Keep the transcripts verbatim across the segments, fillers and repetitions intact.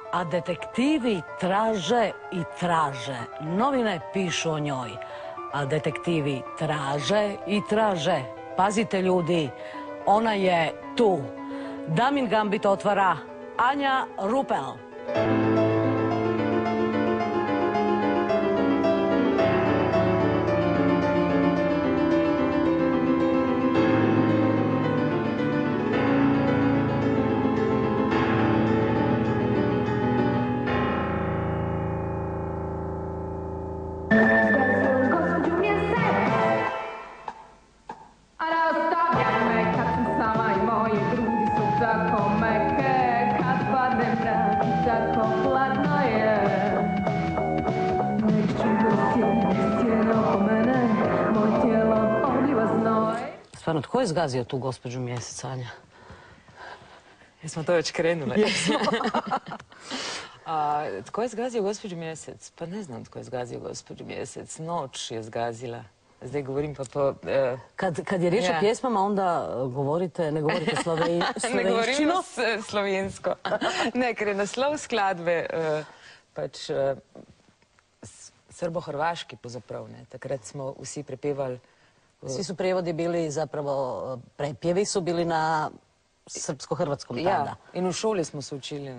A detektivi traže i traže. Novine pišu o njoj. A detektivi traže i traže. Pazite ljudi, ona je tu. Damin Gambit otvara Anja Rupel. Stvarno, tko je zgazio tu gospođu Mjesec, Anja? Jesmo to već krenule? Jesmo. Tko je zgazio gospođu Mjesec? Pa ne znam tko je zgazio gospođu Mjesec. Noć je zgazila. Zdaj govorim pa po... Kad je riječ o pjesmama, onda govorite, ne govorite slovenščino? Ne govorimo slovensko. Ne, ker je naslov skladbe pač srbo-hrvaški pozaprav. Takrat smo vsi prepevali. Svi su prijevodi bili zapravo, prepjevi su bili na srpsko-hrvatskom tada. Ja, in u šoli smo se učili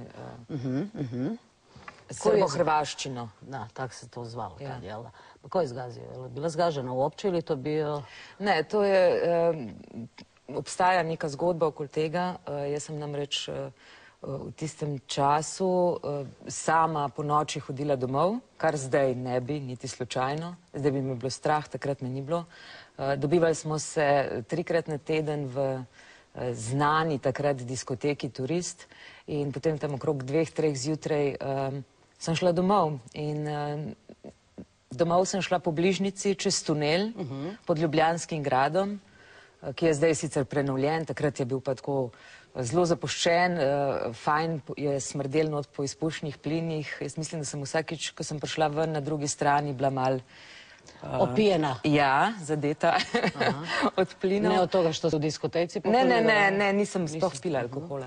srbo-hrvaščino. Da, tako se to zvalo tad, jel da? Ko je zgazio? Je li bila zgažena uopće ili to bio... Ne, to je... Obstaja neka zgodba okoli tega. Jaz sem namreč v tistem času sama po noči hodila domov, kar zdaj ne bi, niti slučajno. Zdaj bi me bilo strah, takrat me ni bilo. Dobivali smo se trikrat na teden v znani takrat diskoteki Turist in potem tam okrog dveh, treh zjutraj sem šla domov. In domov sem šla po bližnici čez tunel pod Ljubljanskim gradom, ki je zdaj sicer prenovljen, takrat je bil pa tako zelo zapuščen, fajn je smrdel not po izpušnih plinih. Jaz mislim, da sem vsakič, ko sem prišla ven na drugi strani, bila mal... Opijena? Ja, zadeta od plinov. Ne od toga što su u diskoteci popili? Ne, ne, ne, nisem sploh pila alkohola.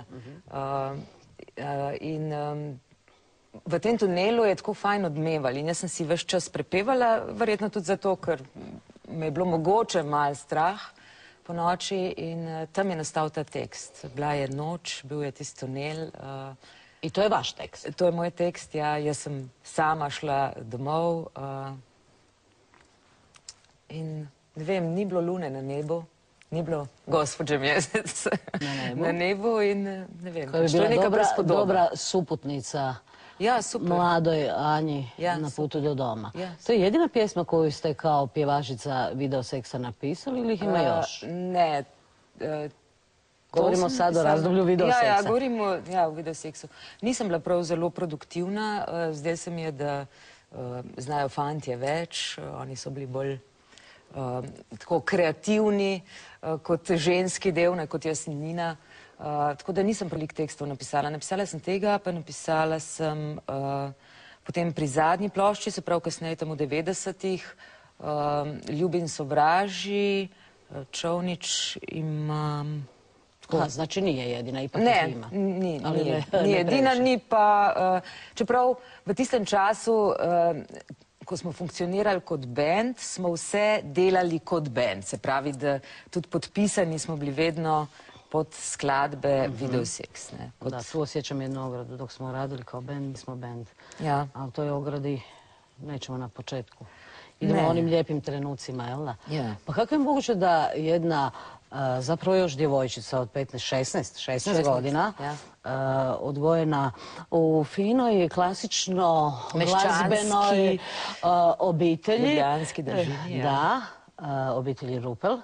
In v tem tunelu je tako fajn odmevali in jaz sem si ves čas prepevala, verjetno tudi zato, ker me je bilo mogoče malo strah po noči in tam je nastal ta tekst. Bila je noč, bil je tisti tunel. I to je vaš tekst? To je moj tekst, ja. Jaz sem sama šla domov in ne vem, ni bilo lune na nebu, ni bilo gospođe Mjesec na nebu in ne vem. Koja bi bila dobra suputnica mladoj Anji na putu do doma. To je jedina pjesma koju ste kao pjevačica Videoseksa napisali ili ih ima još? Ne. Govorimo sad o razdoblju Videoseksa. Ja, govorimo o Videoseksu. Nisem bila prav zelo produktivna. Zdaj se mi je, da znajo fantje več. Oni so bili bolj tako kreativni kot ženski del, ne kot jasnina. Tako da nisem prelik tekstov napisala. Napisala sem tega, pa napisala sem potem pri zadnji plošči, se pravi kasneje tam v devetdesetih, Ljubim sovraži, Čovnič imam... Znači nije jedina, ipak ih ima. Ne, ni jedina, ni pa... Čeprav v tistem času, ko smo funkcionirali kot bend, smo vse delali kot bend. Se pravi, da tudi podpisani smo bili vedno pod skladbe Videoseks. Da, tu osjećam jednu ogradu. Dok smo radili kao bend, mi smo bend. Ja. A u toj ogradi nećemo na početku. Idemo onim lijepim trenucima, jel da? Ja. Pa kako je moguće da jedna, zapravo još djevojčica od petnaest, šesnaest, šesnaest godina, odgojena u finoj, klasično glazbenoj obitelji. Ljubljanski držini, ja. Da, obitelji Rupel.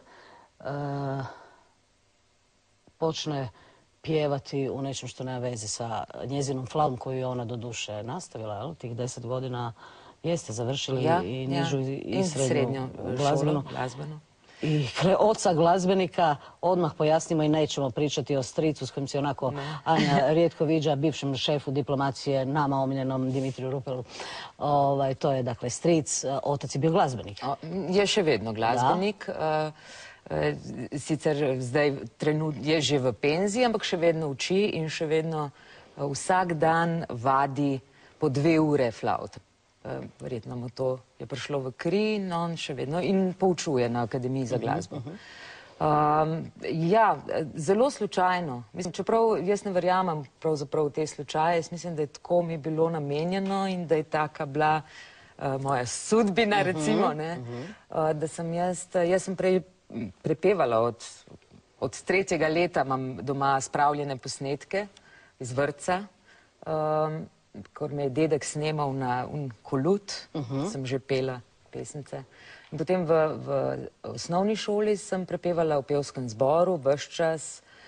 Počne pjevati u nečem što nema veze sa njezinom flautom koju je ona do duše nastavila, jel? Tih deset godina jeste završili i nižu i srednju glazbenu. I oca glazbenika, odmah pojasnimo i nećemo pričati o stricu s kojim se onako Anja rijetko viđa, bivšem šefu diplomacije, nama omiljenom Dimitriju Rupelu. To je dakle stric, otac je bio glazbenik. Je še vedno glazbenik. Sicer zdaj je že v penziji, ampak še vedno uči in še vedno vsak dan vadi po dve ure flavt. Verjetno mu to je prišlo v kri in on še vedno in poučuje na Akademiji za glasbo. Um, ja, zelo slučajno. Mislim, čeprav jaz ne verjamem pravzaprav v te slučaje, jaz mislim, da je tako mi bilo namenjeno in da je taka bila uh, moja sudbina, recimo, ne, uh, da sem jaz, jaz sem prej prepevala od, od tretjega leta, imam doma spravljene posnetke iz vrtca, um, ko me je dedek snemal na un kolut, sem že pela pesnice. In potem v, v osnovni šoli sem prepevala v pevskem zboru, ves čas.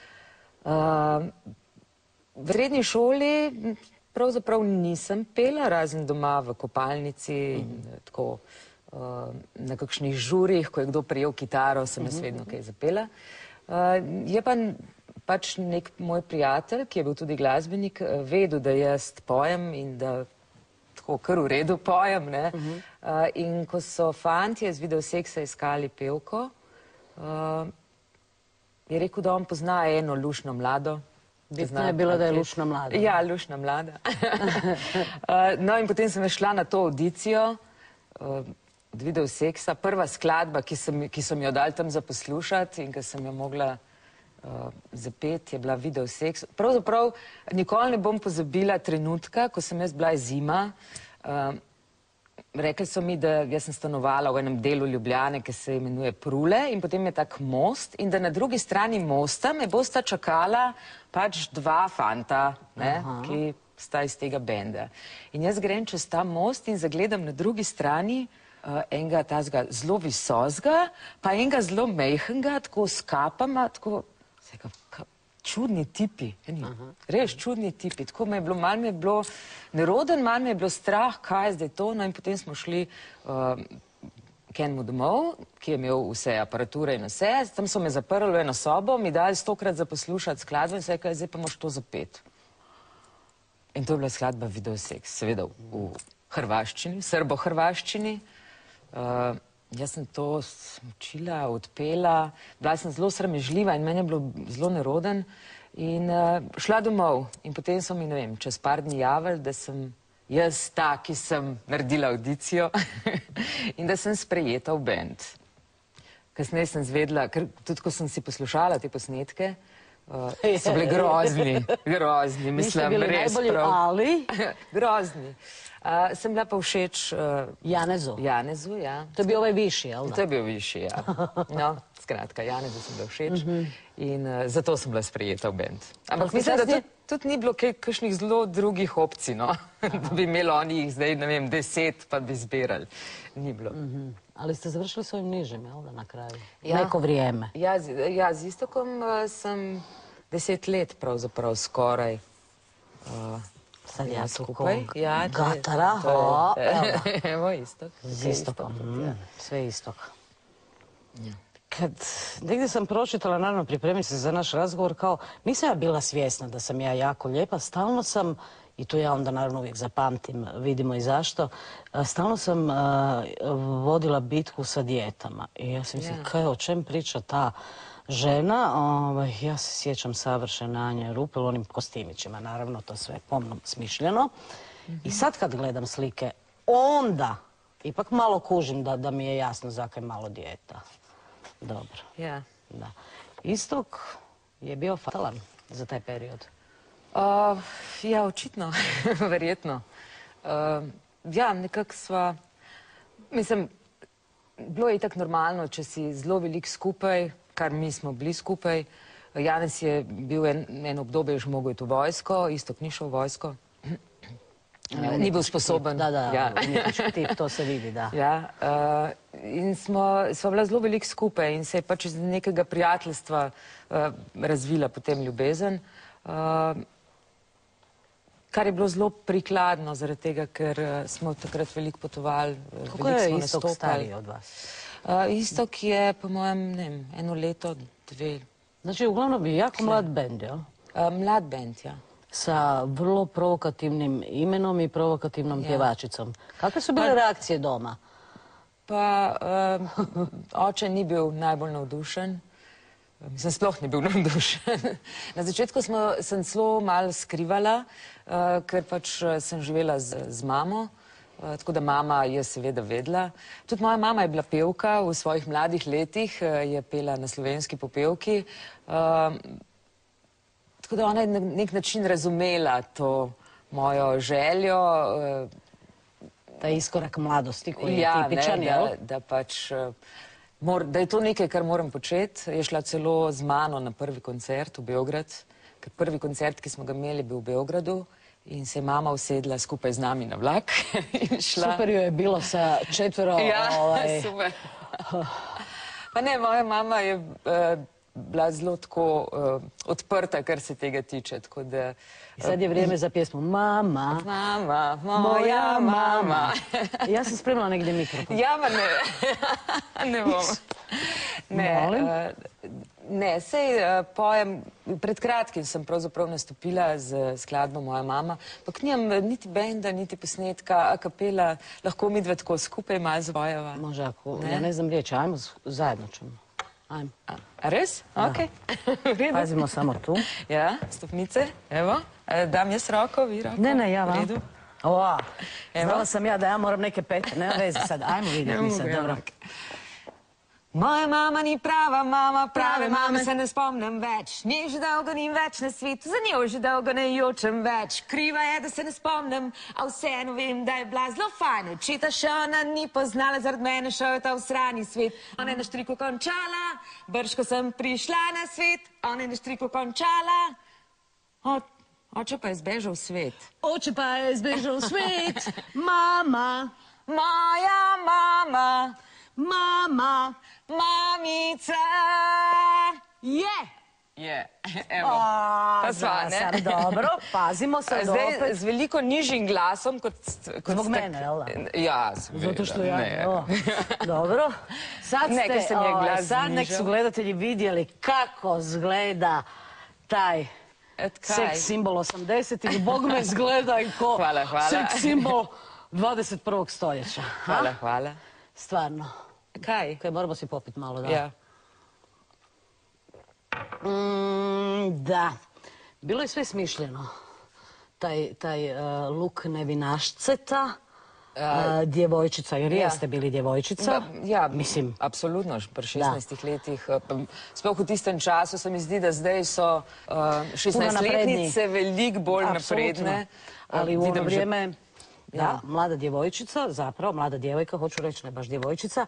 Uh, v srednji šoli pravzaprav nisem pela, razen doma v kopalnici in tako uh, na kakšnih žurih, ko je kdo prijel kitaro, sem jaz vedno kaj zapela. Uh, je pa pač nek moj prijatelj, ki je bil tudi glasbenik, vedel, da jaz pojem in da tako kar v redu pojem, ne. Uh -huh. uh, in ko so fantje z Videoseksa iskali pevko, uh, je rekel, da on pozna eno lušno mlado. Bitno je bilo, da je lušna mlada. Ja, lušna mlada. uh, no in potem sem šla na to audicijo uh, od Videoseksa. Prva skladba, ki, sem, ki so mi jo dali tam za poslušati in ki sem jo mogla Uh, zapet, je bila Videoseks. Pravzaprav nikoli ne bom pozabila trenutka, ko sem jaz bila zima. Uh, rekli so mi, da jaz sem stanovala v enem delu Ljubljane, ki se imenuje Prule, in potem je tak most in da na drugi strani mosta me bosta čakala pač dva fanta, ne, ki sta iz tega benda. In jaz grem čez ta most in zagledam na drugi strani uh, enega tazga zelo visozga, pa enega zelo mejhnega, tako s kapama, tako čudni tipi, res čudni tipi. Tako me je bilo, malo me je bilo neroden, malo me je bilo strah, kaj je zdaj to. No in potem smo šli k enemu domov, ki je imel vse aparature in vse. Tam so me zaprli v eno sobo, mi dali stokrat za poslušati skladbo in se rekli, zdaj pa moš to zapet. In to je bila skladba Videoseks, seveda v hrvaščini, v srbo-hrvaščini. Jaz sem to učila, odpela, bila sem zelo sramežljiva in meni je bilo zelo neroden in uh, šla domov. In potem so mi, ne vem, čez par dni javili, da sem jaz ta, ki sem naredila audicijo in da sem sprejeta v bend. Kasneje sem zvedla, ker tudi ko sem si poslušala te posnetke, uh, so bile grozni, grozni, mislim, res prav. Ali? Grozni. Uh, sem bila pa všeč uh, Janezu. Janezu, ja. To je bil ovaj višji, jel da? To je bil višji, ja. No, skratka, Janezu sem bila všeč uh -huh. in uh, zato sem bila sprejeta v bend. Ampak mislim, da tudi, tudi ni bilo kakšnih zelo drugih opcij, no. Da bi imeli oni jih zdaj, ne vem, deset, pa bi zbirali. Ni bilo. Uh -huh. Ali ste završili svojim nižem, jel da, na kraju? Ja. Neko vrijeme. Ja, z, ja, z Istokom uh, sem deset let pravzaprav skoraj. Uh, Sad ja skupaj. Ja, Gatara, o, evo Istok. Z Istokom, sve Istok. Kad negdje sam pročitala, naravno pripremiti se za naš razgovor, kao nisam ja bila svjesna da sam ja jako lijepa, stalno sam, i tu ja onda naravno uvijek zapamtim, vidimo i zašto, stalno sam vodila bitku sa dijetama. I ja sam mislim, kaj, o čem priča ta žena, ovaj, ja se sjećam savršene Anje Rupel, onim kostimićima, naravno, to sve pomno smišljeno. Mm-hmm. I sad kad gledam slike, onda ipak malo kužim da, da mi je jasno zakaj malo dijeta. Dobro. Ja. Da. Istok je bio fatalan za taj period? Uh, ja, očitno, verjetno. Uh, ja, nekako sva, mislim, bilo je itak normalno, če si zelo velik skupaj, kar mi smo bili skupaj. Janez je bil en, en obdobje, že mogel iti v vojsko, Istok ni šel v vojsko. Ja, ni bil sposoben. Da, da, ja. Umjetnički tip, to se vidi, da. Ja, uh, in smo, smo bila zelo veliko skupaj in se je pač iz nekega prijateljstva uh, razvila potem ljubezen. Uh, kar je bilo zelo prikladno, zaradi tega, ker uh, smo takrat veliko potovali. Kako je Istok stariji od vas? Uh, Istok je, po mojem, ne vem, eno leto, dve. Znači, uglavnom je jako mlad bend, jel? Uh, mlad bend, ja. Sa vrlo provokativnim imenom i provokativnom ja. pjevačicom. Kakve su bile pa, reakcije doma? Pa, uh, oče ni bil najbolj navdušen. mislim, sploh ni bil navdušen. Na začetku sem celo malo skrivala, ker pač sem živela z mamo, tako da mama je seveda vedela. Tudi moja mama je bila pevka v svojih mladih letih, je pela na slovenski popevki, tako da ona je na nek način razumela to mojo željo. Ta iskorak mladosti koji je tipičan, jel? Ja, da pač, da je to nekaj, kar moram početi. Je šla celo z mano na prvi koncert v Beograd, ker prvi koncert, ki smo ga imeli, bil v Beogradu in se je mama usedla skupaj z nami na vlak in šla. Super jo je bilo sa četvero... Ja, super. Pa ne, moja mama je bila zelo tako odprta, kar se tega tiče, tako da... Sad je vrijeme za pjesmu Mama, Mama, moja mama. Ja sam spremila negdje mikrofon. Ja, ma ne, ne bom. Molim? Ne, sej pojem, pred kratkim sem pravzaprav nastopila z skladbo Moja mama, pa k njim niti benda, niti posnetka, a kapela, lahko mi dve tako skupaj malo zvojava. Može, ako, ja ne znam riječi, ajmo zajedno ćemo. Ajmo. A res? Ok. Pazimo samo tu. Ja, stopnice, evo. Dam jaz roko, vi roko. Ne, ne, ja vam. Redu. Ova, znala sam ja da ja moram neke pete, nema veze sad. Ajmo vidjeti mi sad, dobro. Moja mama ni prava mama, prave mame se ne spomnim več. Nje že dolgo ni več na svetu, za njo že dolgo ne jočem več. Kriva je, da se ne spomnim, a vseeno vem, da je bila zelo fajn. Očeta še ona ni poznala, zaradi mene šel je ta v srani svet. Ona je na štriku končala, brško sem prišla na svet. Ona je na štriku končala, oče pa je zbežal v svet. Oče pa je zbežal v svet, mama, moja mama, mama, mamica. Je! Je, evo. Pa sva, ne? Dobro, pazimo se da opet. Zdaj z veliko nižjim glasom kot... Zbog mene, jel da? Ja, seveda. Zato što ja, dobro. Sad ste, sad nek su gledatelji vidjeli kako zgleda taj seks simbol osamdesetih. Bog me zgleda i ko seks simbol dvadeset prvog stoljeća. Hvala, hvala. Stvarno. Kaj? Kaj, moramo si popiti malo, da. Ja. Da. Bilo je sve smišljeno. Taj luk nevinašceta, djevojčica, jer jeste bili djevojčica. Ja, mislim, apsolutno, pri šestnajstih letih. Sploh v tistem času se mi zdi, da zdaj so šestnajstletnice veliko bolj napredne. Ali u ono vrijeme... Da, mlada djevojčica, zapravo mlada djevojka, hoću reći, ne baš djevojčica,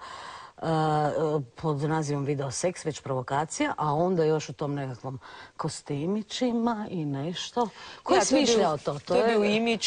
pod nazivom video seks, već provokacija, a onda još u tom nekakvom kostimićima i nešto. Ko je smišljao to? To je bil imič,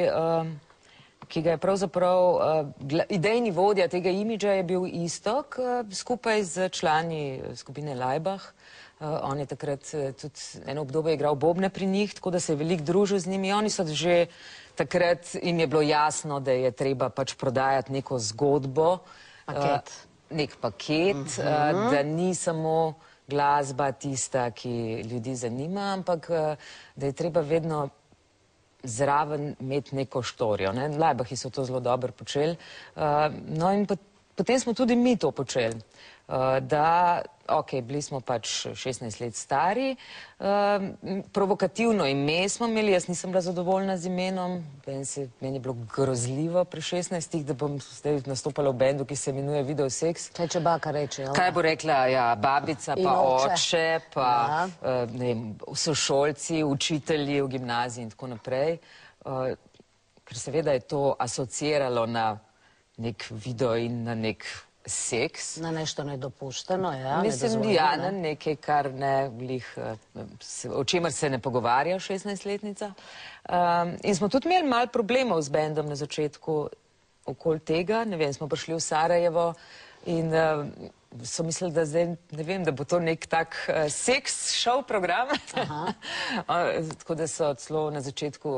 ki ga je pravzaprav, idejni vodja tega imidža je bil Istok, skupaj z člani skupine Laibach. On je takrat tudi eno obdobje igral bobne pri njih, tako da se je veliko družil z njimi. Oni so že takrat, jim je bilo jasno, da je treba pač prodajati neko zgodbo. Paket. Nek paket, da ni samo glasba tista, ki ljudi zanima, ampak da je treba vedno zraven imeti neko štorijo. Laibachi so to zelo dobro počeli. No in potem smo tudi mi to počeli. Da, ok, bili smo pač šestnajst let stari, provokativno ime smo imeli, jaz nisem bila zadovoljna z imenom, meni je bilo grozljivo pri šestnajstih, da bom zdaj nastopala v bendu, ki se imenuje Video seks. Kaj će baka reči, jel? Kaj bo rekla, ja, babica, pa oče, pa ne vem, sošolci, učitelji v gimnaziji in tako naprej, ker seveda je to asociiralo na nek video in na nek seks. Na nešto nedopušteno, ja? Mislim, ja, na nekaj, kar ne, o čemer se ne pogovarja šestnajstletnica. In smo tudi imeli malo problemov z bendom na začetku okoli tega. Ne vem, smo prišli v Sarajevo in so mislili, da zdaj, ne vem, da bo to nek tak seks show program. Tako da so celo na začetku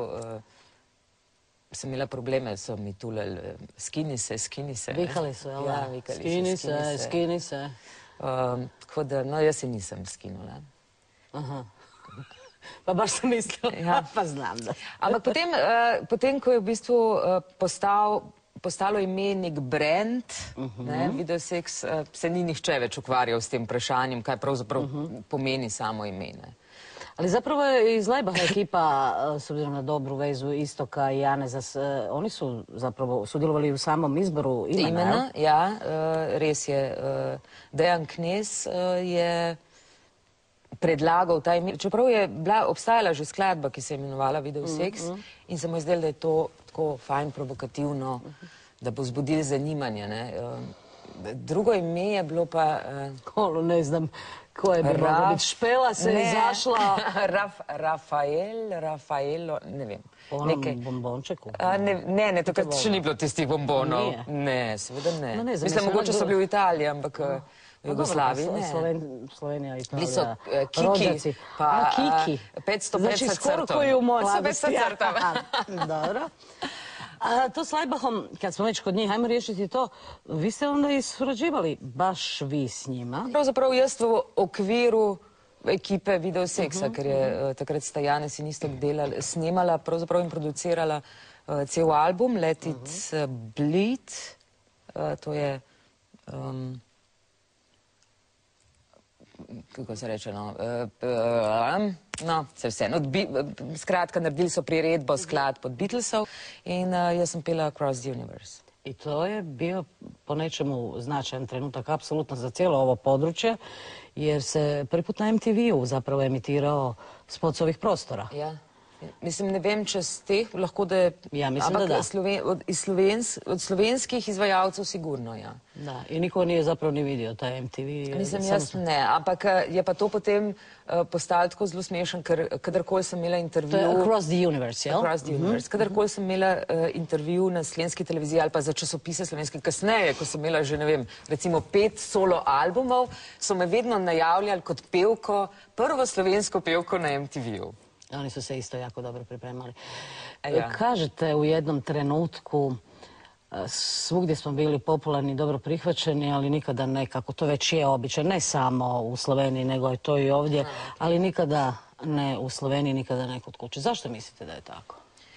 sem imela probleme, so mi tuleli, skini se, skini se. Vikali so, jel? Ja, vikali so, skini se. Skini se, skini se. Tako da, no, jaz se nisem skinula. Aha. Pa baš sem mislila, pa znam da. Ampak potem, ko je v bistvu postal postalo ime nek brand, Videosex, se ni nihče več ukvarjal s tem vprašanjem, kaj pravzaprav pomeni samo ime. Ali zapravo je iz Lajbaha ekipa, s obzirom na dobru vezu Istoka i Janeza, oni su zapravo sudjelovali u samom izboru imena? Imena, ja, res je. Dejan Knez je predlagal ta ime, čeprav je obstajala že skladba, ki se je imenovala Videosex in se mu je zdelo, da je to tako fajn, provokativno, da bo vzbudil zanimanje. Drugo ime je bilo pa... Kolo, ne znam, koje bi moglo biti. Špela se je izašla... Rafael, Rafaelo, ne vem. Po onom bombončeku? Ne, ne, takrat še ni bilo tistih bombonov. Ne, seveda ne. Mislim, mogoče so bili v Italiji, ampak v Jugoslaviji ne. Slovenija, Italija, bili so Kiki, pa petsto petdeset crtov. petsto petdeset crtov. Dobro. To s Lajbahom, kad smo već kod njih, hajmo riješiti to, vi ste onda i surađivali baš vi s njima? Pravzaprav jaz v okviru ekipe Videosexa, ker je takrat sta Janez in Istok snemala, pravzaprav in producirala cel album, Let It Bleed, to je... kako se reče, no, no, se vse, skratka, naredili so priredbo skladb od Beatlesov in jaz sem pela Across the Universe. I to je bio po nečemu značajan trenutak, apsolutno za cijelo ovo područje, jer se prvi put na M T V-u zapravo emitirao spot s ovih prostora. Ja. Mislim, ne vem, če z teh, lahko da je... Ja, mislim, da da. Od slovenskih izvajalcev sigurno, ja. Da, i niko nije zapravo ni vidio taj M T V. Mislim, jaz ne, ampak je pa to potem postalo tako zelo smešen, ker kadarkoli sem imela intervju... To je Across the Universe, jel? Across the Universe. Kadarkoli sem imela intervju na slovenski televiziji ali pa za časopise slovenske kasneje, ko sem imela že, ne vem, recimo pet solo albumov, so me vedno najavljali kot pevko, prvo slovensko pevko na M T V-u. Oni su se isto jako dobro pripremali. Kažete u jednom trenutku, svugdje smo bili popularni, dobro prihvaćeni, ali nikada ne, kako to već je običaj, ne samo u Sloveniji, nego je to i ovdje, ali nikada ne u Sloveniji, nikada ne kod kuće. Zašto mislite da je tako?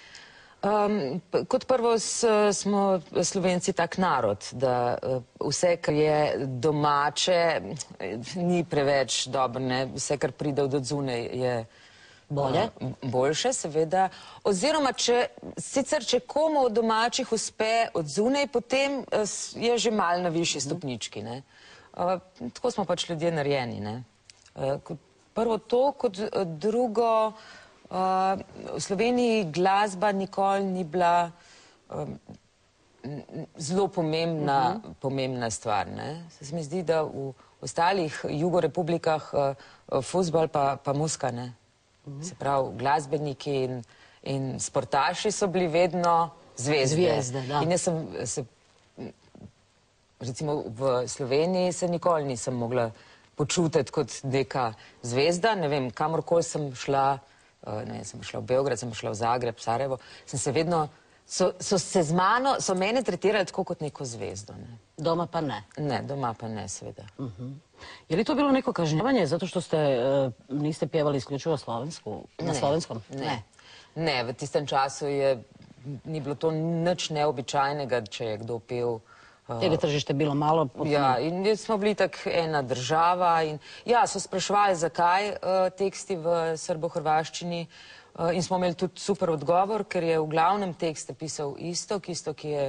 Kot prvo smo Slovenci tak narod, da vse, kar je domače, ni preveč dobro, ne? Vse, kar pride od odzune, je... Bolje? Boljše, seveda. Oziroma, sicer, če komu od domačih uspe od zunaj, potem je že mal na višji stopnički. Tako smo pač ljudje narejeni. Prvo to, kot drugo, v Sloveniji glasba nikoli ni bila zelo pomembna stvar. Se mi zdi, da v ostalih jugorepublikah fuzbal pa muska, ne? Se pravi, glasbeniki in sportaši so bili vedno zvezde. Zvezde, da. In jaz sem se, recimo v Sloveniji se nikoli nisem mogla počutiti kot neka zvezda. Ne vem, kamorkoli sem šla, ne vem, sem šla v Beograd, sem šla v Zagreb, Sarajevo, sem se vedno, so se z mano, so mene tretirali tako kot neko zvezdo. Doma pa ne? Ne, doma pa ne, seveda. Je li to bilo neko kažnjavanje zato što ste niste pjevali isključivo na slovenskom? Ne. Ne, v tistem času je ni bilo to nič neobičajnega, če je kdo pel. Jer je tržište bilo malo? Ja, in smo bili tak ena država in ja, so spraševali, zakaj teksti v srbo-hrvaščini in smo imeli tudi super odgovor, ker je v glavnem tekste pisal Istok, Istok je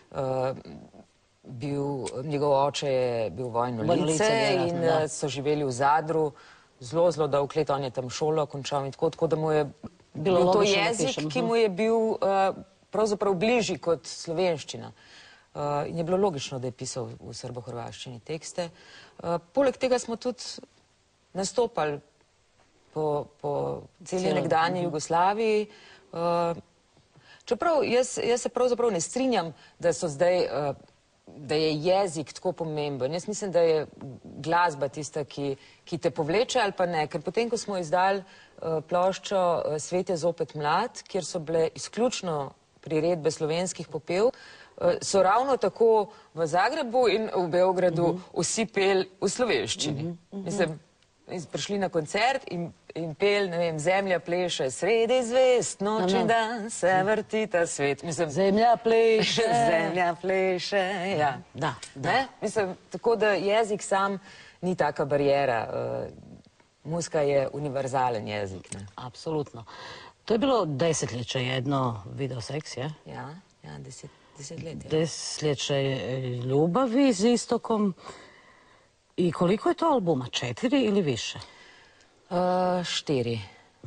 bil, njegov oče je bil vojnolice in so živeli v Zadru, zelo, zelo dolg let, on je tam šolo končal in tako, tako da mu je bil to jezik, ki mu je bil pravzaprav bližji kot slovenščina. In je bilo logično, da je pisal v srbo-hrvaščini tekste. Poleg tega smo tudi nastopali po celi nekdanji Jugoslaviji. Čeprav jaz se pravzaprav ne strinjam, da so zdaj da je jezik tako pomemben. Jaz mislim, da je glasba tista, ki te povleče ali pa ne. Ker potem, ko smo izdali ploščo Svet je zopet mlad, kjer so bile izključno priredbe slovenskih popev, so ravno tako v Zagrebu in v Beogradu vsi peli v slovenščini. Mislim, prišli na koncert in pel, ne vem, Zemlja pleše sredi zvest, noč in dan se vrti ta svet. Zemlja pleše. Zemlja pleše, ja. Da, da. Mislim, tako da jezik sam ni taka barijera. Muzika je univerzalen jezik. Apsolutno. To je bilo desetljeće jedno videoseks, je? Ja, ja, desetljeće. Desetljeće ljubavi s istokom. I koliko je to albuma? Četiri ili više? Štiri.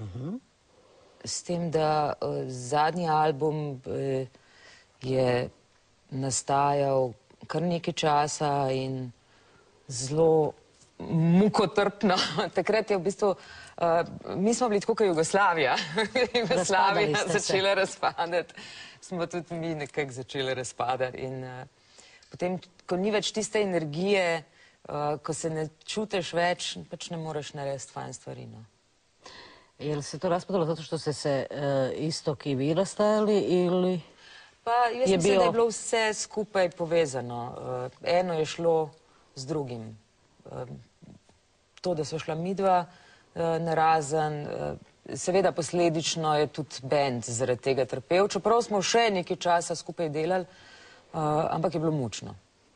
S tem, da zadnji album je nastajal kar nekaj časa in zelo mukotrpno. Takrat je v bistvu, mi smo bili tako kot Jugoslavija. Jugoslavija začela razpadati. Smo tudi mi nekako začeli razpadati. In potem, ko ni več tiste energije, ko se ne čutiš več, pač ne moreš narediti fajn stvari. Je li se to raspadalo zato što ste se Istok i vi rastajali ili... Pa jaz mislim, da je bilo vse skupaj povezano. Eno je šlo z drugim. To, da so šla midva narazen, seveda posledično je tudi bend zaradi tega trpel, čeprav smo še nekaj časa skupaj delali, ampak je bilo mučno.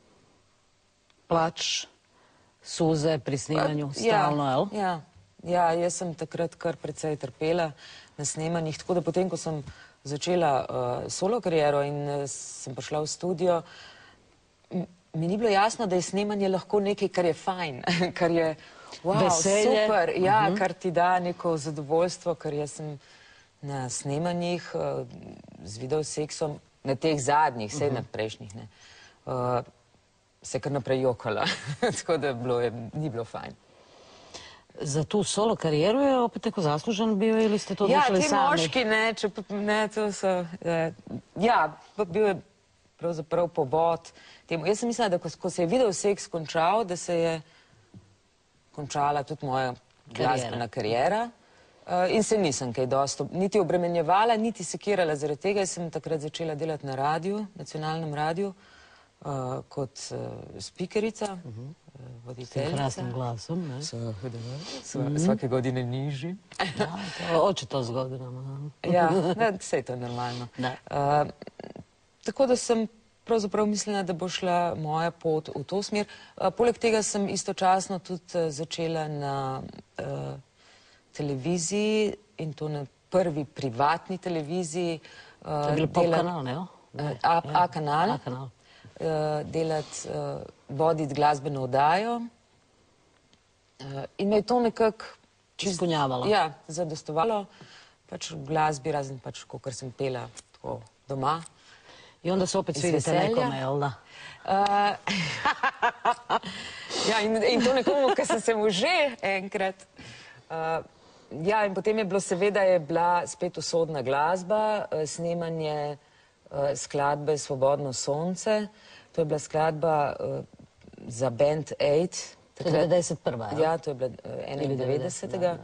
Plač, suze pri snemanju, stalno, jel? Ja, ja, jaz sem takrat kar precej trpela na snemanjih, tako da potem, ko sem začela solo kariero in sem prišla v studio, mi ni bilo jasno, da je snemanje lahko nekaj, kar je fajn, kar je super, ja, kar ti da neko zadovoljstvo, ker jaz sem na snemanjih z videoseksom, na teh zadnjih, vse na prejšnjih, ne, se kar naprej jokala, tako da ni bilo fajn. Za tu solo karijeru je opet neko zaslužen bio ili ste to odlučili sami? Ja, ti moški, ne, če pa ne, to so, ja, bil je pravzaprav pobod temu. Jaz sem mislila, da ko se je videoseks končal, da se je končala tudi moja glasbena karijera in se nisem kaj dosto niti obremenjevala, niti sekirala zaradi tega. Jaz sem takrat začela delati na radiju, nacionalnem radiju, kot spikerica, voditeljica. S krasnim glasom, ne? Svake godine nižji. Očito s godinama. Ja, vse je to normalno. Tako da sem pravzaprav mislila, da bo šla moja pot v to smer. Poleg tega sem istočasno tudi začela na televiziji in to na prvi privatni televiziji. To je bil Pop kanal, ne? A kanal. Delati, voditi glasbeno oddajo. In me je to nekako... Izpolnjavalo. Ja, zadostovalo. Pač v glasbi, razen pač, kakor sem pela tako doma. I onda se opet svidite nekome, jel da? Ja, in to nekomu, ker sem se mu že enkrat. Ja, in potem je bilo, seveda je bila spet usodna glasba, snemanje skladbe Svobodno sonce. To je bila skladba za band Aid. To je devedeset prva, jel? Ja, to je bila enaindevetdesetega.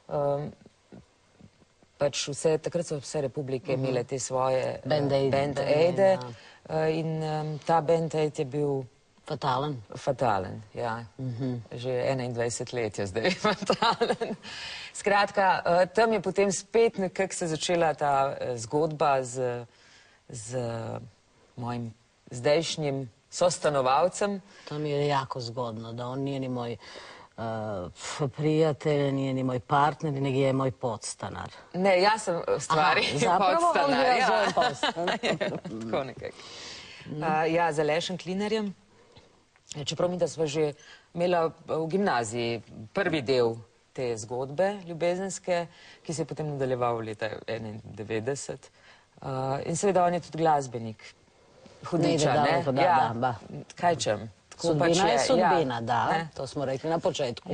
Pač vse, takrat so vse republike imele te svoje band Aide in ta band Aid je bil... Fatalen. Fatalen, ja. Že enaindvajset let je zdaj fatalen. Skratka, tam je potem spet nekako se začela ta zgodba z mojim zdajšnjim sostanovalcem. To mi je jako zgodno, da on nije ni moj prijatelj, nije ni moj partner, nego je moj podstanar. Ne, ja sam u stvari podstanar. Zapravo on ja zovem podstanar. Tako nekako. Ja, z Alešem Klinarjem. Čeprav mi da smo že imela v gimnaziji prvi del te zgodbe ljubezenske, ki se je potem nadaljeval leta enaindevetdeset. In seveda on je tudi glasbenik. Hudiča, ne? Ja, kaj čem? Sudbina je sudbina, da. To smo rekli na početku.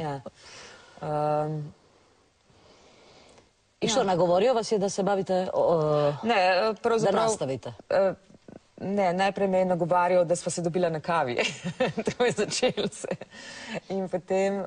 I što, nagovorio vas je da se bavite, da nastavite? Ne, najprej me je nagovarjal, da sva se dobila na kavi. To je začelo se. In potem,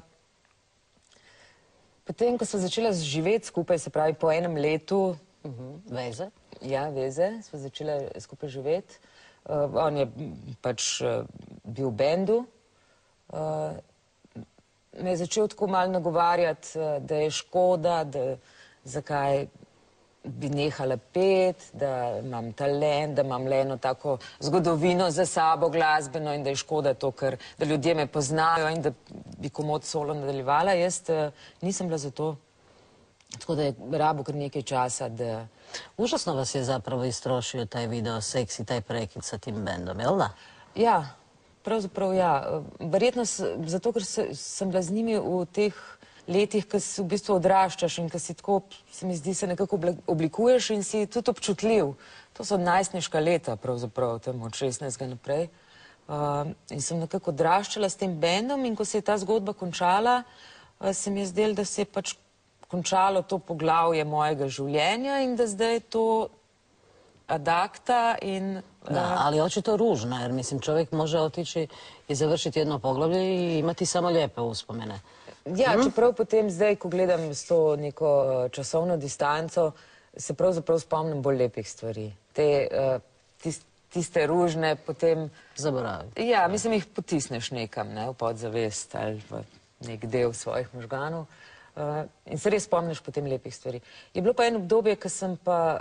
potem, ko sva začela živeti skupaj, se pravi po enem letu... Veze? Ja, veze, sva začela skupaj živeti. On je pač bil v bendu me je začel tako malo nagovarjati, da je škoda, da zakaj bi nehala pet, da imam talent, da imam le eno tako zgodovino za sabo glasbeno in da je škoda to, ker da ljudje me poznajo in da bi komot solo nadaljevala. Jaz nisem bila za to. Tako da je rabo kar nekaj časa, da... Užasno vas je zapravo istrošio taj video seks i taj prekid sa tim bendom, jel da? Ja, pravzaprav ja. Verjetno zato, ker sem bila z njimi v teh letih, ko si v bistvu odraščaš in ko si tako, se mi zdi, se nekako oblikuješ in si tudi občutljiv. To so najstniška leta, pravzaprav, tam od šestnajstega naprej. In sem nekako odraščala s tem bendom in ko se je ta zgodba končala, se mi je zdelo, da se je pač končalo to poglavje mojega življenja in da zdaj je to ad acta in... Da, ali očito ružno, jer mislim čovjek može otići i završiti jedno poglavlje i imati samo lijepe uspomene. Ja, čeprav potem zdaj, ko gledam s to neko časovno distanco, se pravzaprav spomnim bolj lepih stvari. Te, tiste ružne potem... Zaboraviti. Ja, mislim, jih potisneš nekam, ne, v podzavest ali v nek del svojih možganov. In se res spomniš potem lepih stvari. Je bilo pa eno obdobje, ko sem pa...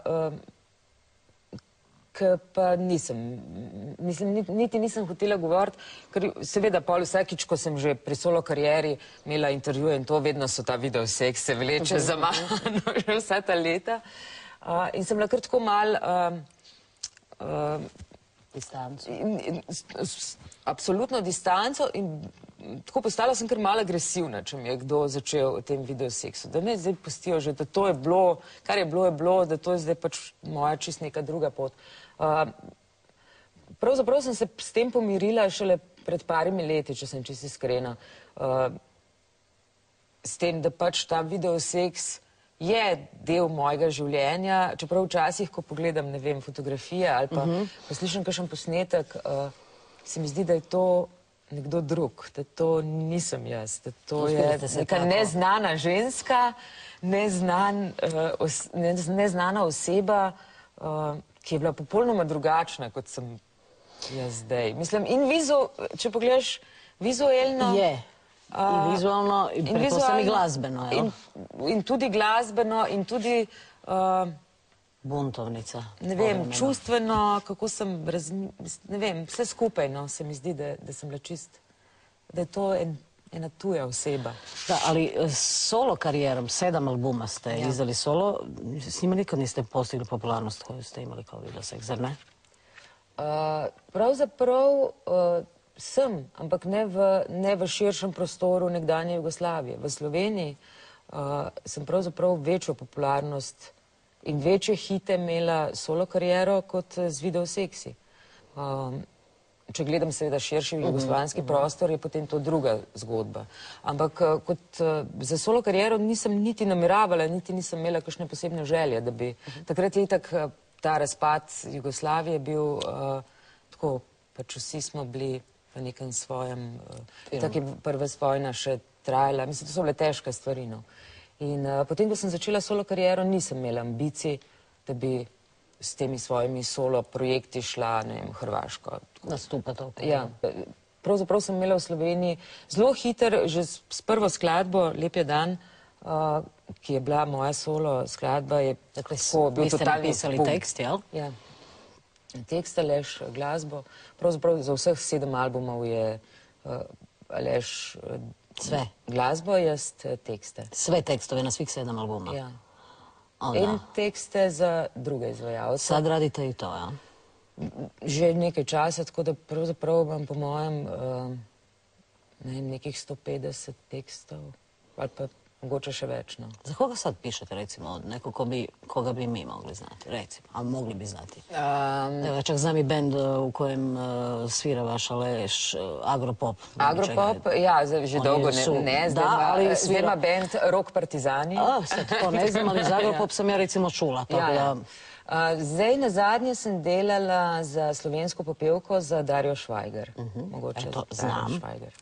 Ko pa nisem, mislim, niti nisem hotela govoriti, ker seveda pol vsakič, ko sem že pri solo karieri imela intervjuje in to, vedno so ta video seks se vleče za mano, že vsa ta leta. In sem bila kar tako mal... Distanco. Absolutno distanco in tako postala sem kar malo agresivna, če mi je kdo začel o tem video seksu. Da me zdaj pustijo že, da to je bilo, kar je bilo, je bilo, da to je zdaj pač moja čist neka druga pot. Pravzaprav sem se s tem pomirila šele pred parimi leti, če sem čisto iskrena. S tem, da pač ta video seks je del mojega življenja, čeprav včasih, ko pogledam, ne vem, fotografije ali pa poslišam kakšen posnetek, se mi zdi, da je to nekdo drug, da to nisem jaz, da to je neka neznana ženska, neznana oseba, ki je bila popolnoma drugačna, kot sem jaz zdaj. Mislim, in če pogledaš vizuelno... Je. I vizualno, i pretpostavljam i glazbeno, jel? In tudi glazbeno, in tudi... Buntovnica. Ne vem, čustveno, kako sem, ne vem, vse skupaj, no, se mi zdi, da sem bila čist, da je to ena tuja oseba. Da, ali solo karijerom, sedam albuma ste izdali solo, s njima nikad niste postigli popularnost koju ste imali kao video seks, zar ne? Pravzaprav sem, ampak ne v širšem prostoru nekdanje Jugoslavije. V Sloveniji sem pravzaprav večjo popularnost in večje hite imela solo kariero kot z video seksi. Če gledam seveda širši jugoslovanski prostor, je potem to druga zgodba. Ampak kot za solo kariero nisem niti nameravala, niti nisem imela kakšne posebne želje, da bi... Takrat je itak ta razpad Jugoslavije bil tako, pač vsi smo bili v nekem svojem... Tako je prva vojna še trajala. Mislim, to so bile težke stvari, no. In potem, ko sem začela solo kariero, nisem imela ambicij, da bi s temi svojimi solo projekti šla, ne vem, v Hrvaško. Nastupa to. Ja. Pravzaprav sem imela v Sloveniji zelo hiter, že s prvo skladbo, Lep je dan, ki je bila moja solo skladba, je bil totalni... Vi ste napisali tekst, jel? Ja. Tekst, Aleš, glasbo. Pravzaprav za vseh sedem albumov je Aleš... Sve. Glasbo, jaz tekste. Sve tekstove na svih sedam albuma? Ja. In tekste za druge izvajalce. Sad radite i to, ja? Že nekaj časa, tako da pravzaprav imam po mojem nekih sto petdeset tekstov, ali pa mogoče še več, no. Za koga sad pišete, recimo, od nekog koga bi mi mogli znati, recimo, a mogli bi znati? Evo, čak znam i bend u kojem svira vaš Aleš, Agropop. Agropop, ja, že dolgo ne, zdaj ima bend Rock Partizani. Sad to ne znam, ali za Agropop sam ja recimo čula, tako da... Zdaj, na zadnje sem delala za slovensko popevko za Darjo Švajger. Mogoče za Darjo Švajger.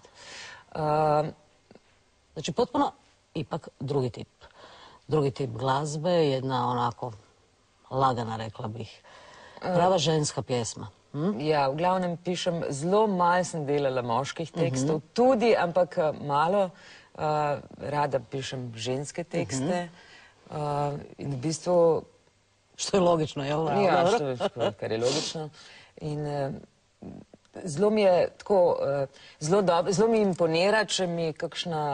Znači, potpuno ipak drugi tip. Drugi tip glazbe, jedna onako lagana, rekla bih, prava ženska pjesma. Ja, v glavnem pišem, zelo malo sem delala moških tekstov, tudi, ampak malo. Rada pišem ženske tekste. In v bistvu... Što je logično, jel? Ja, kar je logično. In zelo mi je tako, zelo mi imponira, če mi kakšna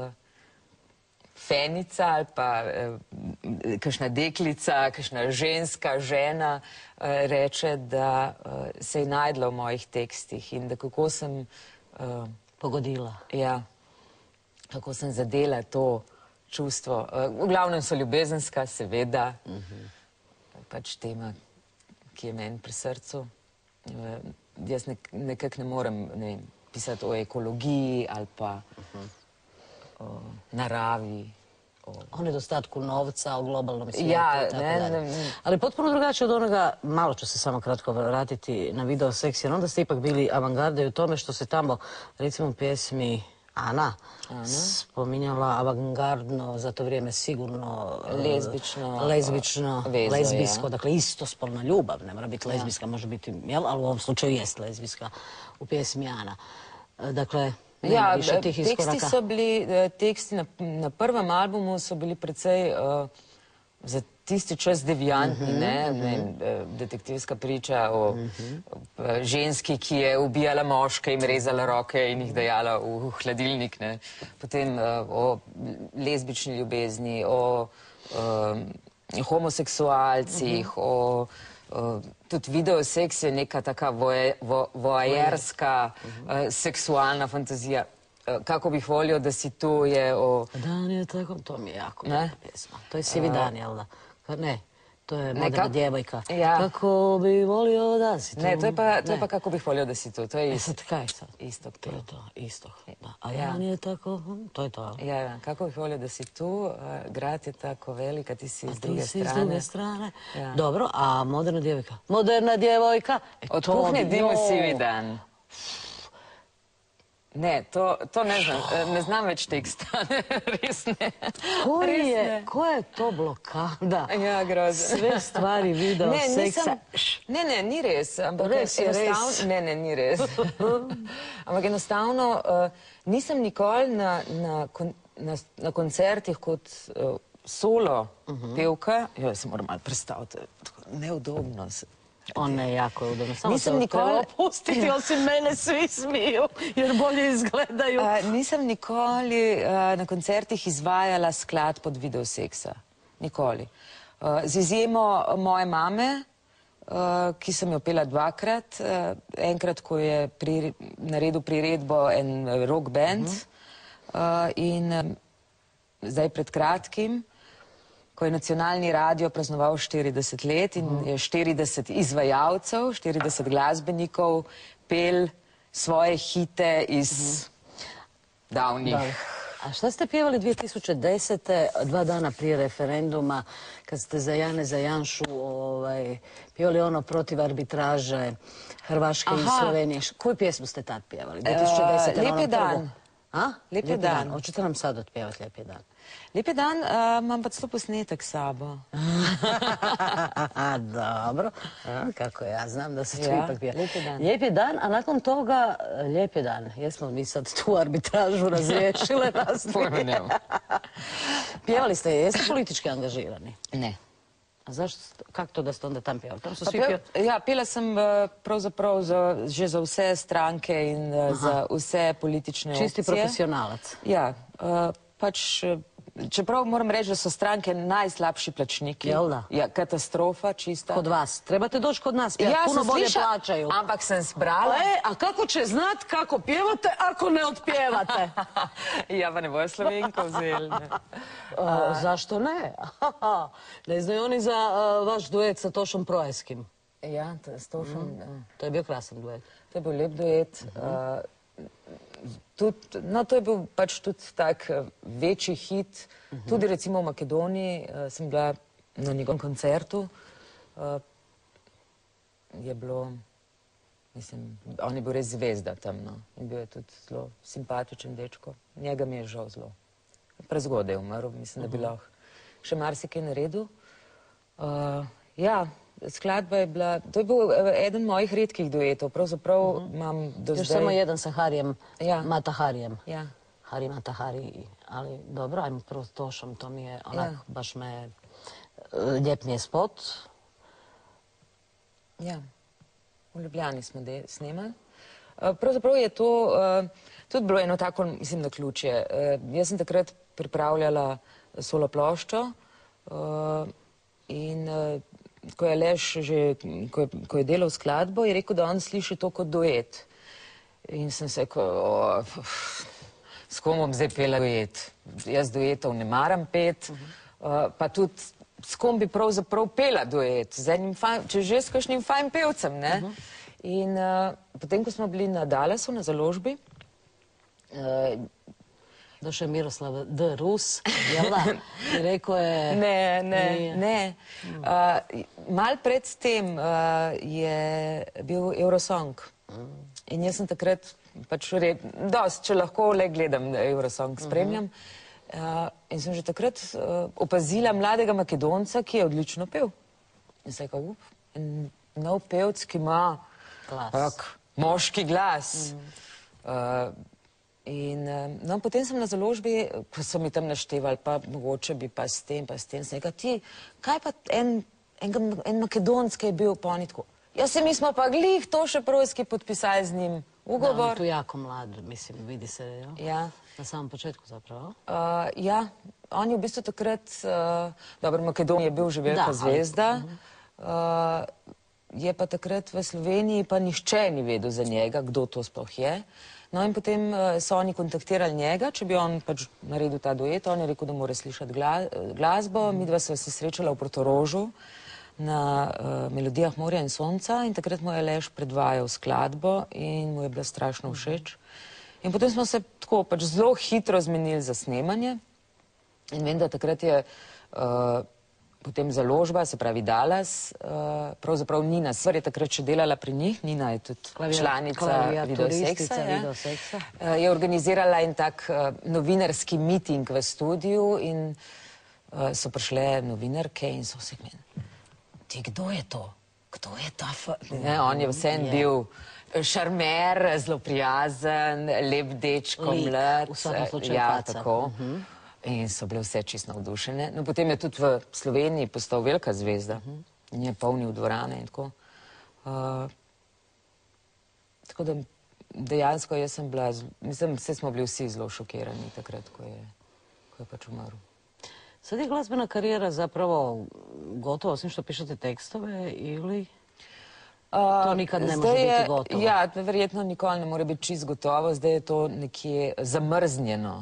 fenica ali pa kakšna deklica, kakšna ženska, žena reče, da se je najdla v mojih tekstih in da kako sem... Pogodila. Ja, kako sem zadela to čustvo. V glavnem so ljubezenska, seveda, pač tema, ki je meni pri srcu. Jaz nekako ne morem pisati o ekologiji ali pa o naravi. O nedostatku novca, o globalnom svijetu. Ja, ne. Ali potpuno drugačije od onoga, malo ću se samo kratko vratiti na video seks, jer onda ste ipak bili avangarda i u tome što se tamo, recimo u pjesmi Ana, spominjala avangardno, za to vrijeme sigurno... Lezbično. Lezbično, lezbijsko, dakle istospolna ljubav, ne mora biti lezbijska, može biti, jel, ali u ovom slučaju jest lezbijska u pjesmi Ana. Dakle... Ja, teksti so bili, teksti na prvem albumu so bili precej za tisti čas devijantni, ne, detektivska priča o ženski, ki je ubijala moške in rezala roke in jih dajala v hladilnik, ne, potem o lezbični ljubezni, o homoseksualcih, o... Tudi videoseks je neka taka voajerska, seksualna fantazija. Kako bih volio da si tu je o... Dan je tako, to mi je jako dobra pjesma. To je Sivi dan, jel da? Ne, to je Moderna djevojka. Kako bih volio da si tu. Ne, to je pa Kako bih volio da si tu. To je istok. Kaj je sad? Istok. To je to, istok. A dan je tako, to je to. Ja, kako bih volio da si tu, grad je tako velik, a ti si s druge strane. A ti si s druge strane. Dobro, a Moderna djevojka? Moderna djevojka. Od kuhnje dim u sivi dan. Ne, to ne znam, ne znam već teksta, res ne. Koja je to blokada? Ja, grozno. Sve stvari video seksa. Ne, ne, ni res. Res je res. Ne, ne, ni res. Ampak enostavno nisem nikoli na koncertih kot solo pevka, jo, se moram malo predstaviti, neudobno se. Ona je jako udobna. Samo se treba opustiti, osim mene svi smiju, jer bolje izgledaju. Nisem nikoli na koncertih izvajala skladb od videoseksa. Nikoli. Z izjemo moje mame, ki sem jo pela dvakrat. Enkrat, ko je naredil priredbo en rock band. In zdaj pred kratkim, ko je nacionalni radio praznoval štirideset let in je štirideset izvajalcev, štirideset glasbenikov pel svoje hite iz davnih. A šta ste pjevali dvije tisuće desete, dva dana prije referenduma, kad ste za Jane za Janšu pjevali ono protiv arbitraže Hrvaške i Slovenije? Koju pjesmu ste tad pjevali? Lijep je dan. Lijep je dan. Hoćete nam sad otpjevati Lijep je dan? Lijep je dan, imam pa celo posnetek s sabo. Dobro, kako ja znam da se to ipak pjeva. Lijep je dan. Lijep je dan, a nakon toga Lijep je dan. Jesmo mi sad tu arbitražu razriješile nas? Pojma nemam. Pjevali ste, jeste politički angažirani? Ne. A zašto, kako to da ste onda tam pjevali? Ja, pela sem pravzaprav že za vse stranke in za vse politične opcije. Čisti profesionalac. Ja, pač, čeprav moram reči, da so stranke najslabši plačniki. Jel da? Ja, katastrofa čista. Kod vas. Trebate doći kod nas pjevati, puno bolje plaćaju. Ampak sem zbrala. E, a kako će znat kako pjevate ako ne otpjevate? Ja, pa ne bojo Slovenko vzeli. Zašto ne? Ne znaju oni za vaš duet sa Tošom Proeskim. Ja, s Tošom. To je bio krasan duet. To je bil lep duet. No, to je bil pač tudi tak večji hit. Tudi recimo v Makedoniji sem bila na njegovem koncertu. Je bilo, mislim, on je bil res zvezda tam, no. In bil je tudi zelo simpatičen dečko. Njega mi je žal zelo. Prezgodaj je umrl, mislim, da bi lahko še marsikaj naredil. Ja, skladba je bila, to je bil eden mojih redkih duetov, pravzaprav imam do zdaj... Još samo jedan sa Harijem, Mata Harijem. Hari Mata Hari, ali dobro, ajmo prvo s Tošom, to mi je onak, baš me, lijep mi je spot. Ja, v Ljubljani smo snemali. Pravzaprav je to tudi bilo eno tako, mislim, na ključje. Jaz sem takrat pripravljala solo ploščo in ko je Aleš že, ko je delal skladbo, je rekel, da on sliši to kot duet. In sem se rekel, s kom bom zdaj pela duet? Jaz duetov ne maram pet, pa tudi s kom bi pravzaprav pela duet, če že s kakšnim fajn pevcem, ne? In potem, ko smo bili na Dallasu, na založbi, došel je Miroslav D. Rus, jel da? I rekao je... Ne, ne, ne. Mal pred tem je bil Eurosong. In jaz sem takrat, pač dost, če lahko le gledam Eurosong, spremljam. In sem že takrat opazila mladega Makedonca, ki je odlično pel. In sem rekel, up, en nov pevc, ki ima moški glas. In potem sem na založbi, ko so mi tam naštevali, pa mogoče bi pa s tem, pa s tem, sem rekel, ti, kaj pa en Makedonc, ki je bil pa oni tako? Ja, se mi smo pa glih Toše Projski potpisali z njim ugovor. Da, on je tu jako mlad, mislim, vidi se, jo? Ja. Na samom početku zapravo. Ja, on je v bistvu takrat, dobro, Makedonija je bil že velika zvezda, je pa takrat v Sloveniji pa nišče ni vedel za njega, kdo to sploh je. No in potem so oni kontaktirali njega, če bi on pač naredil ta duet, on je rekel, da mora slišati glasbo, midva sva se srečala v Portorožu na Melodijah morja in sonca in takrat mu je Aleš predvajal skladbo in mu je bila strašno všeč. In potem smo se tako pač zelo hitro zmenili za snemanje in vem, da takrat je potem založba, se pravi Dallas, pravzaprav Nina Sver je takrat še delala pri njih, Nina je tudi članica Videoseksa, je organizirala en tak novinarski miting v studiu in so prišle novinarke in so vse meni, ti, kdo je to? Kdo je ta f... On je vsem bil šarmer, zelo prijazen, lep dečko, mlad. V vsakem slučaju faca. In so bile vse čisto navdušene. No, potem je tudi v Sloveniji postal velika zvezda. In je polnil dvorane in tako. Tako da dejansko jaz sem bila, mislim, vse smo bili vsi zelo šokirani takrat, ko je pač umrl. Sad je glazbena karijera zapravo gotova, osim što pišete tekstove ili to nikad ne može biti gotovo? Ja, verjetno nikoli ne more biti čist gotovo, zdaj je to nekje zamrznjeno.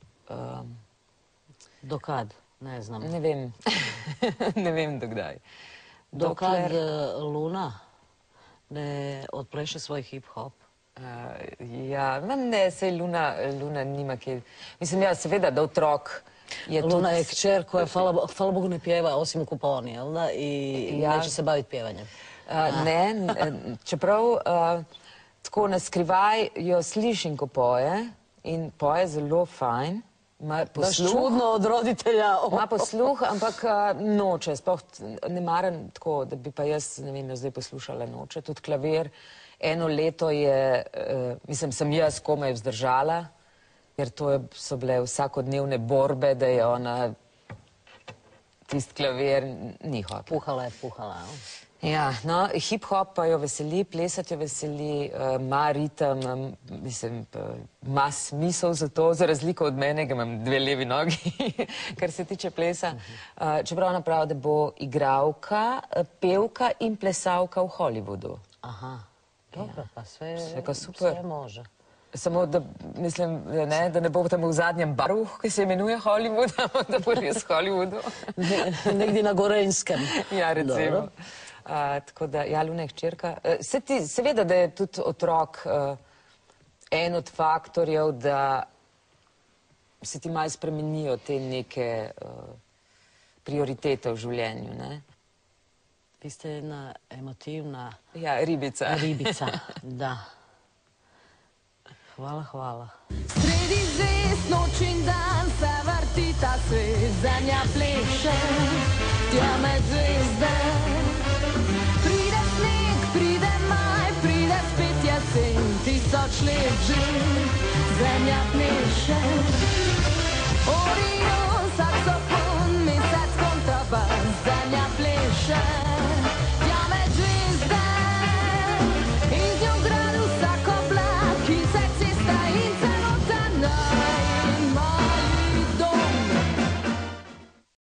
Do kad? Ne znam. Ne vem. Ne vem do kdaj. Do kad Luna ne odpleše svoj hip-hop? Ja, ne, sej Luna nima kje... Mislim, ja, seveda, da otrok... Luna je kćer koja, hvala Bogu, ne pjeva osim u kupovni, jel da? I neće se baviti pjevanjem. Ne, čeprav tako na skrivaj jo slišim, ko poje in poje zelo fajn. Daš čudno od roditelja. Ima posluh, ampak noče. Sploh ne maram tako, da bi pa jaz, ne vem, zdaj poslušala noče. Tudi klavir. Eno leto je, mislim, sem jaz komaj vzdržala, ker to so bile vsakodnevne borbe, da je ona tist klavir ni hotela. Puhala je, puhala. Ja, no, hip-hop pa jo veseli, plesati jo veseli, ima ritem, mislim, ima smisel za to, za razliko od mene, ki imam dve levi nogi, kar se tiče plesa. Čeprav ona pravi, da bo igralka, pevka in plesalka v Hollywoodu. Aha, dobro, pa sve može. Samo, da mislim, da ne bo tam v zadnjem baru, ki se imenuje Hollywood, ampak da bo res Hollywoodu. Negdje na Gorenjskem. Ja, recimo. Tako da, ja, Luna je hčerka. Seveda, da je tudi otrok en od faktorjev, da se ti malo spremenijo te neke prioritete v življenju, ne? Vi ste jedna emotivna... Ja, ribica. Ribica, da. Hvala, hvala. Sredi zvezd, noč in dan se vrti ta svet, zemlja pleše, tja med zvezde. leži, zemlja pleše. Orion